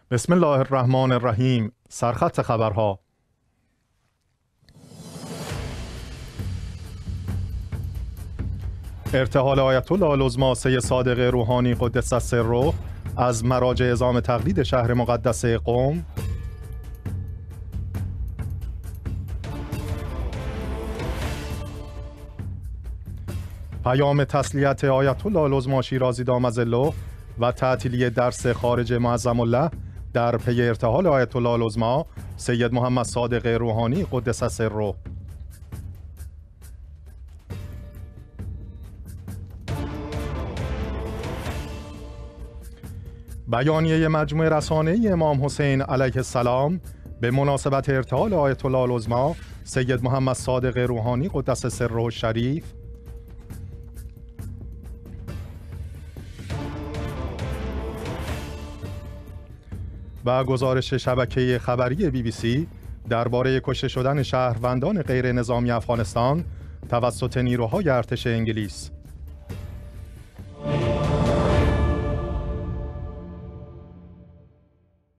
بسم الله الرحمن الرحیم. سرخط خبرها. ارتحال آیت الله العظمی سید صادق روحانی قدس سره از مراجع اعزام تقلید شهر مقدس قم. پیام تسلیت آیت الله العظمی شیرازی دامظله و تعطیلی درس خارج معظم الله در پی ارتحال آیت الله العظمی سید محمد صادق روحانی قدس سره. بیانیه مجموعه رسانه‌ای امام حسین علیه السلام به مناسبت ارتحال آیت الله العظمی سید محمد صادق روحانی قدس سره الشریف. و گزارش شبکه خبری BBC درباره کشته شدن شهروندان غیر نظامی افغانستان توسط نیروهای ارتش انگلیس.